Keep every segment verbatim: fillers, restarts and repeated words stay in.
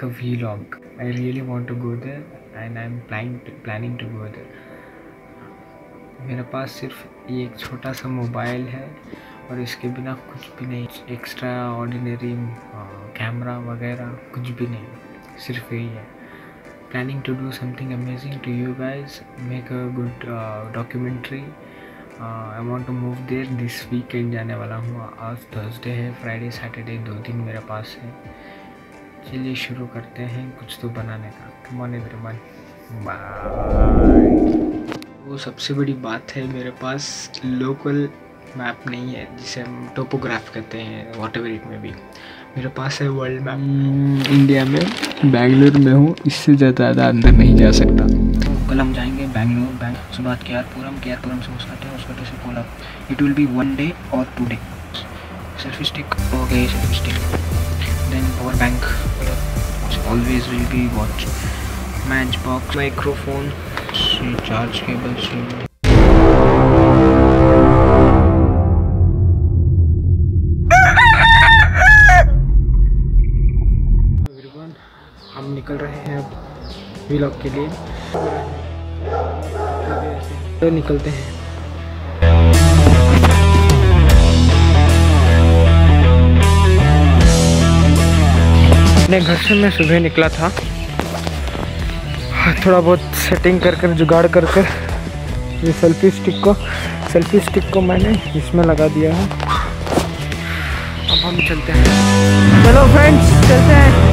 make a vlog. I really want to go there and I'm planning to, planning to go there. मेरे पास सिर्फ ये एक छोटा सा मोबाइल है और इसके बिना कुछ भी नहीं, एक्स्ट्रा ऑर्डिनरी कैमरा वगैरह कुछ भी नहीं, सिर्फ यही है. Planning to do something amazing to you guys, make a good documentary. I want to move there this weekend जाने वाला हूँ. आज थर्सडे है, फ्राइडे सैटरडे दो दिन मेरे पास है. चलिए शुरू करते हैं कुछ तो बनाने का. Come on everyone, bye. वो सबसे बड़ी बात है, मेरे पास लोकल मैप नहीं है जिसे हम टोपोग्राफ कहते हैं, वॉट एवर इट में भी. मेरे पास है वर्ल्ड मैप. इंडिया में बेंगलुरु में हूँ, इससे ज़्यादा अंदर नहीं जा सकता. तो कल हम जाएंगे बेंगलुरु. बैंक उसके बाद के आर पुरम, के आर पुरम से उसकाटे, उसकाटे से कोला. It will be one day और two day. Selfie stick, okay selfie stick. Then power bank always will be watch. Match box, microphone, charge cable. Everyone, हम निकल रहे हैं अब व्लॉग के लिए. तो निकलते हैं. अपने घर से मैं सुबह निकला था, थोड़ा बहुत सेटिंग कर कर जुगाड़ कर कर ये सेल्फी स्टिक को सेल्फी स्टिक को मैंने इसमें लगा दिया है. अब हम चलते हैं. चलो फ्रेंड्स, चलते हैं.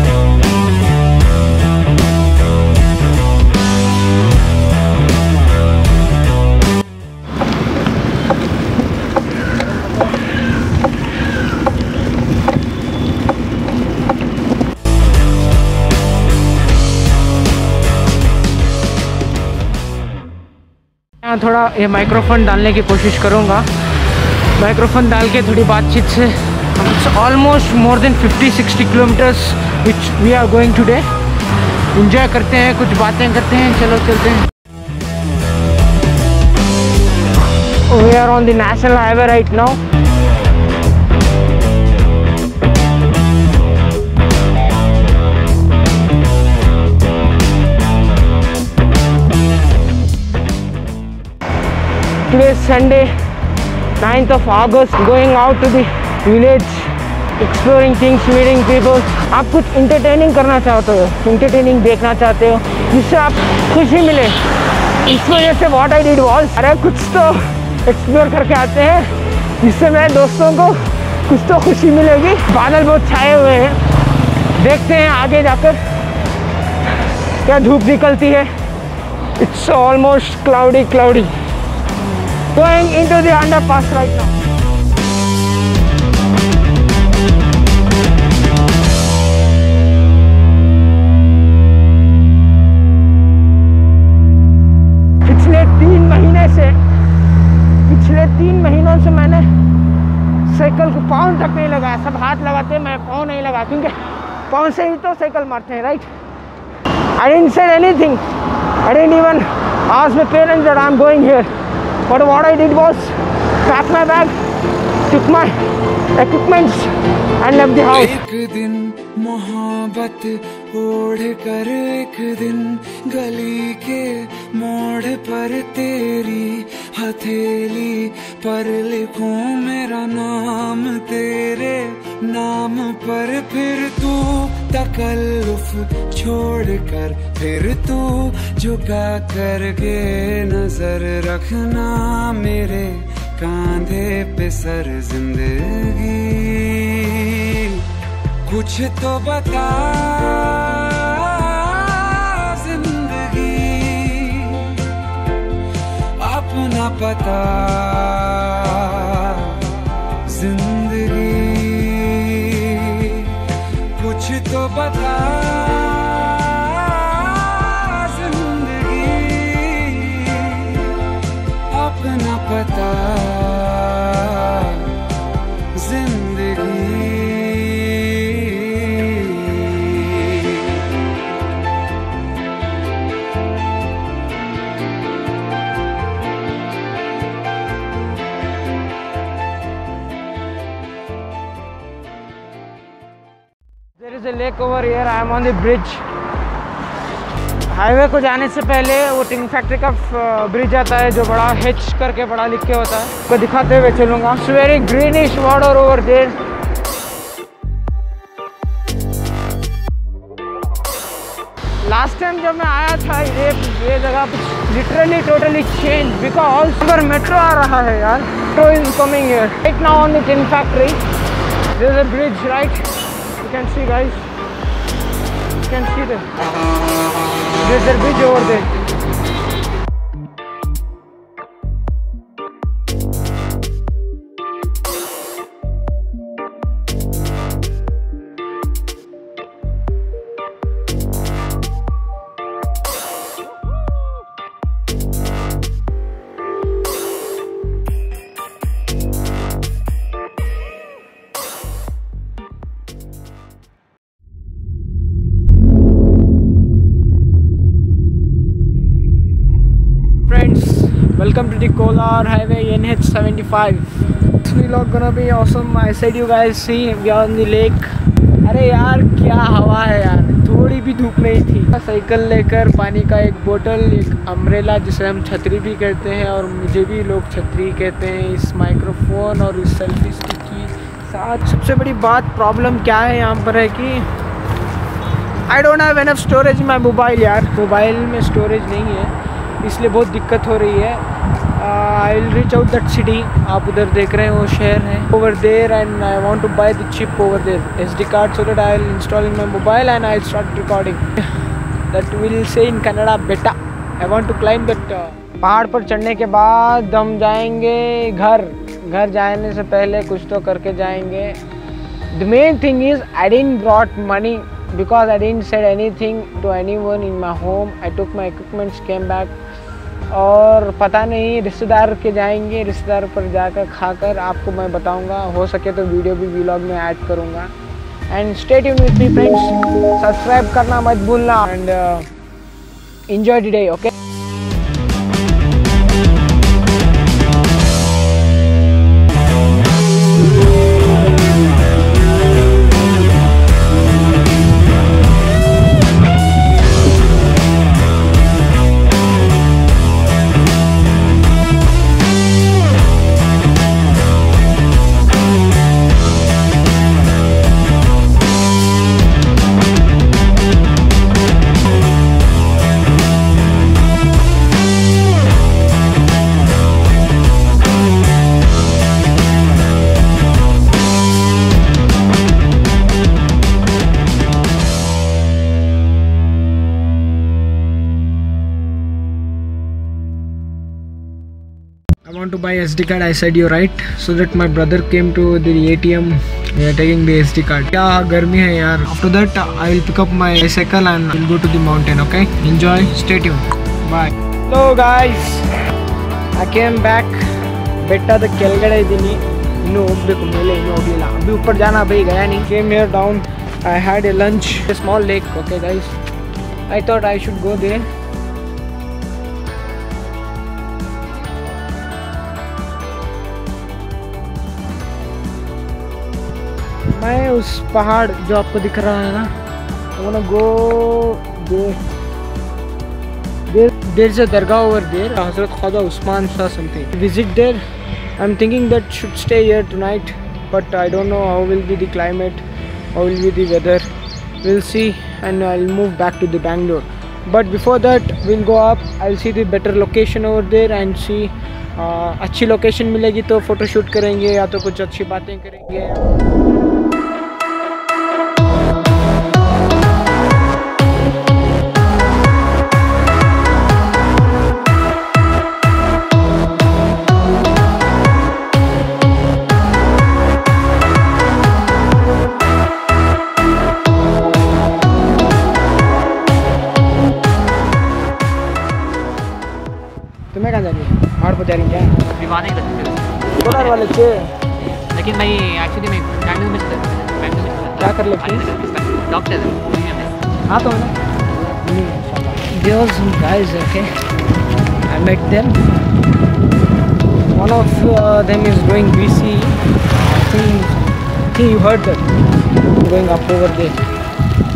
थोड़ा ये माइक्रोफोन डालने की कोशिश करूँगा. माइक्रोफोन डाल के थोड़ी बातचीत से. Almost more than fifty sixty kilometers which we are going today. Enjoy करते हैं, कुछ बातें करते हैं. चलो चलते हैं. We are on the national highway right now. Today is Sunday, ninth of August. Going out to the village, exploring things, meeting people. आप कुछ entertaining करना चाहते हो, entertaining देखना चाहते हो जिससे आप खुशी मिले. इस वजह से what I did was, अरे कुछ तो explore करके आते हैं जिससे मेरे दोस्तों को कुछ तो खुशी मिलेगी. बादल बहुत छाए हुए हैं, देखते हैं आगे जाकर क्या धूप निकलती है. It's almost cloudy, cloudy. Going into the underpass right now. पिछले तीन महीने से पिछले तीन महीनों से मैंने साइकिल को पाँव तक नहीं लगाया. सब हाथ लगाते हैं, मैं पाँव नहीं लगा, क्योंकि पाँव से ही तो साइकिल मारते हैं, right. I didn't say anything. I didn't even ask my parents that I'm going here. But what I did was pack my bag, took my equipments and left the house. एक दिन मोहब्बत ओढ़ कर, एक दिन गली के मोड़ पर तेरी हथेली पर लिखूं मेरा नाम तेरे नाम पर. फिर तू तकल्लुफ छोड़ कर, फिर तू झुका करके नजर रखना मेरे कांधे पे सर. जिंदगी कुछ तो बता, जिंदगी अपना पता. जिंदगी कुछ तो बता, जिंदगी अपना पता. जिंदगी check over here, I am on the bridge. Highway को जाने से पहले वो टिन फैक्ट्री का ब्रिज आता है जो बड़ा हिच करके बड़ा लिख के होता है, उसको दिखाते हुए चलूँगा। It's very greenish water over there. Last time जब मैं आया था ये ये जगह लिटरली टोटली चेंज बिकॉज अगर मेट्रो आ रहा है यार, metro is coming here right now on the tin factory. There is a bridge right, you can see guys, you can see the there is a bridge over there. Welcome to the Kolar Highway N H seventy-five. This vlog gonna be awesome. I said you guys see we are on the lake. अरे यार क्या हवा है यार, थोड़ी भी धूप नहीं थी। साइकिल लेकर पानी का एक बोतल, एक अम्ब्रेला जिसे हम छतरी भी कहते हैं और मुझे भी लोग छतरी कहते हैं, इस माइक्रोफोन और इस सेल्फी स्टिक की साथ। सबसे बड़ी बात प्रॉब्लम क्या है यहाँ पर है कि I don't have enough storage in my mobile यार, मोबाइल में स्टोरेज नहीं है, इसलिए बहुत दिक्कत हो रही है। I will reach out that city, आप उधर देख रहे हैं वो शहर है over there and I want to buy the chip over there S D card so that I will install in my mobile and I start recording that will say in Kannada बेटा। आई want to climb that. पहाड़ पर चढ़ने के बाद हम जाएंगे घर। घर जाने से पहले कुछ तो करके जाएंगे। The main thing is I didn't brought money because I didn't said anything to anyone in my home. I took my equipments, came back. और पता नहीं रिश्तेदार के जाएंगे, रिश्तेदार पर जाकर खाकर आपको मैं बताऊंगा, हो सके तो वीडियो भी व्लॉग में ऐड करूंगा। And stay tuned with me friends, subscribe करना मत भूलना and enjoy the day. Okay I want to buy S D card. I said you right, so that my brother came to the A T M. We are taking the S D card. क्या गर्मी है यार. After that, I will pick up my bicycle and we'll go to the mountain. Okay? Enjoy. Stay tuned. Bye. Hello guys. I came back. ಬೆಟ್ಟದ ಕೆಳಗಡೆ ಇದ್ದೀನಿ. ಇನ್ನೂ ಹೋಗ್ಬೇಕು, ಮೇಲೆ ಇನ್ನೂ ಹೋಗಲಿಲ್ಲ. ಅभी ऊपर जाना भाई गया नहीं. Came here down. I had a lunch. A small lake. Okay guys. I thought I should go there. मैं उस पहाड़ जो आपको दिख रहा है ना, I wanna go there. There, there's a dargah over there, Hazrat Khwaja Usman Shah something. Visit there. I'm thinking that should stay here tonight, but I don't know how will be the climate, how will be the weather. We'll see, and I'll move back to the Bangalore. But before that, we'll go up. I'll see the better location over there and see. uh, अच्छी location मिलेगी तो photoshoot करेंगे या तो कुछ अच्छी बातें करेंगे। तुम्हें कहाँ जानी है? पहाड़ पर जा रही क्या? विवाद नहीं कोलार वाले थे, लेकिन मैं एक्चुअली मैं बैंगलोर में बैंगलोर में क्या कर लेते हैं? डॉक्टर हाँ तो है ना। There was some guys, okay. I met them. One of uh, them is going B C. I think, I think you heard that. Going up over there.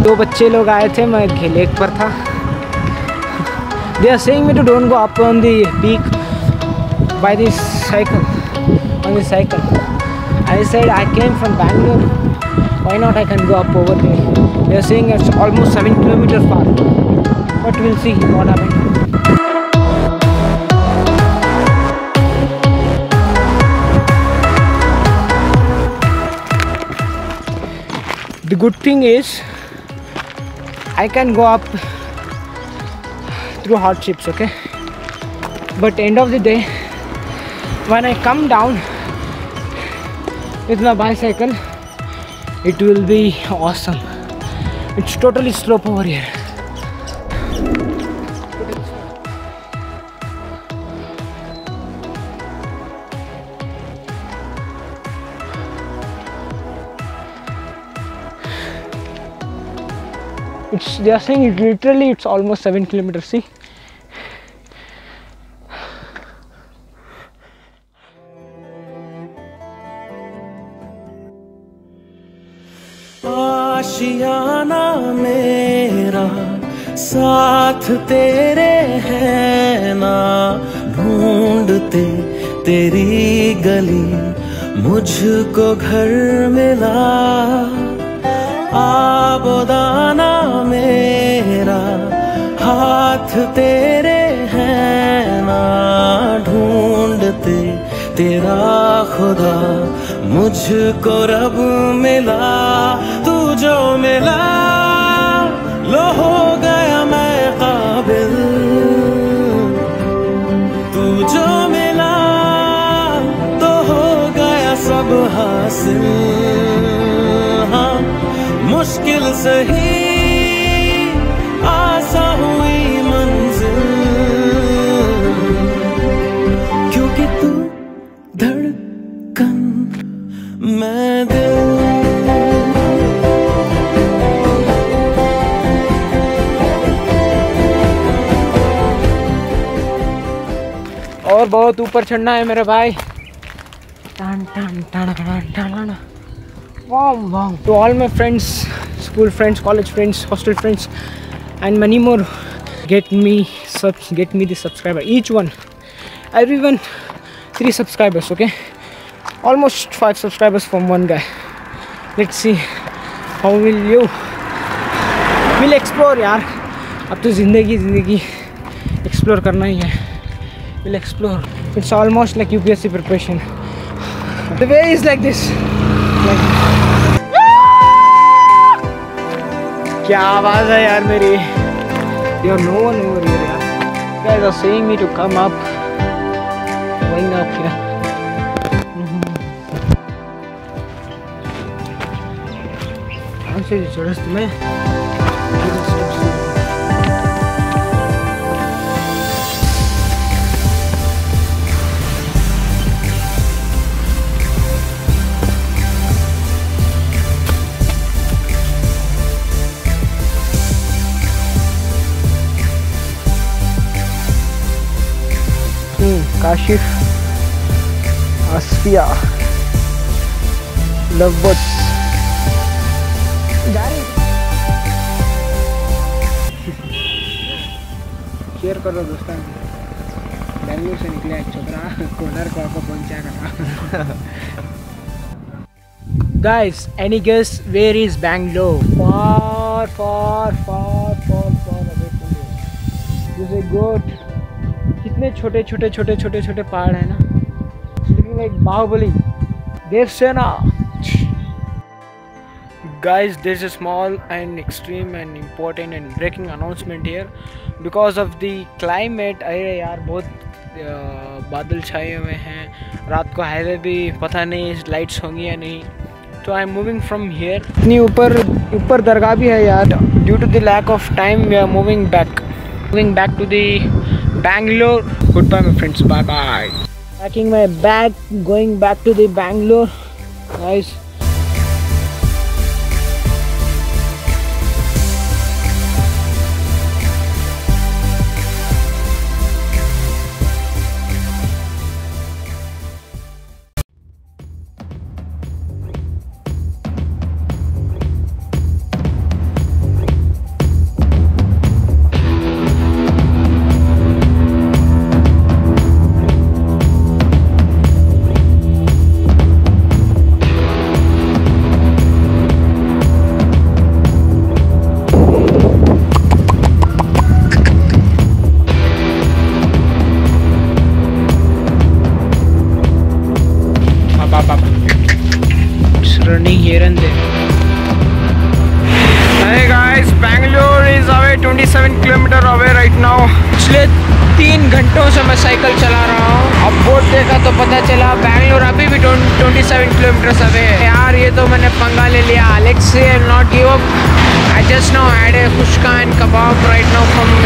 दो बच्चे लोग आए थे, मैं लेक पर था. They are saying me to don't go up on the peak by this cycle, on the cycle. I said I came from Bangalore. Why not I can go up over there? They are saying it's almost seven kilometers far. But we'll see what happens. The good thing is I can go up through hardships, okay? But end of the day, when I come down with my bicycle, it will be awesome. It's totally slope over here. It's, they are saying it literally it's almost seven kilometers. See, आशियाना मेरा साथ तेरे है ना, ढूंढते तेरी गली मुझको घर मिला. आबोदाना मेरा हाथ तेरे है ना, ढूंढते तेरा खुदा मुझको रब मिला. तू जो मिला लो हो गया मैं काबिल, तू जो मिला तो हो गया सब हासिल. हाँ मुश्किल सही आसा हुई मंजिल, क्योंकि तू धड़कन मैं दिल. और बहुत ऊपर चढ़ना है मेरे भाई. टन टन टन टन टन. Wow, wow. To all my friends, school friends, college friends, hostel friends, and many more, get me subs, get me the subscriber. Each one, everyone, three subscribers. Okay, almost five subscribers from one guy. Let's see how will you will explore यार. अब तो जिंदगी जिंदगी explore करना ही है. We'll explore. It's almost like U P S C preparation. The way is like this. Like this. क्या आवाज है यार मेरी. There are no one over here यार. You guys are saying me to come up. Going up here. कौन से चढ़स तुम्हें? Kashif, आसफिया, lovebirds share करो दोस्तों. बेंगलुरु से निकले एक छोकरा कोनर को आपको पहुंचा करना. Guys, any guess where is Bangalore? Far, far, far, far, far away from here. This is a good. कितने छोटे छोटे छोटे छोटे छोटे पहाड़ है ना. Looking like Baahubali, Devasena. Guys, there's a small and extreme and important and breaking announcement here because of the climate. अरे यार बहुत बादल छाए हुए हैं. रात को हाईवे भी पता नहीं लाइट्स होंगी या नहीं. तो I am moving from here. इतनी ऊपर ऊपर दरगाह भी है यार. Due to the lack of time we are moving back moving back to the Bangalore. Goodbye my friends, bye bye. Packing my bag, going back to the Bangalore, guys. Kilometer away right now. पिछले तीन घंटों से मैं cycle चला रहा हूँ। अब board देखा तो पता चला बैंगलोर अभी भी ट्वेंटी सेवन किलोमीटर अवे है। यार ये तो मैंने पंगा ले लिया। Alex not give up. I just now had a kushka and kebab right now from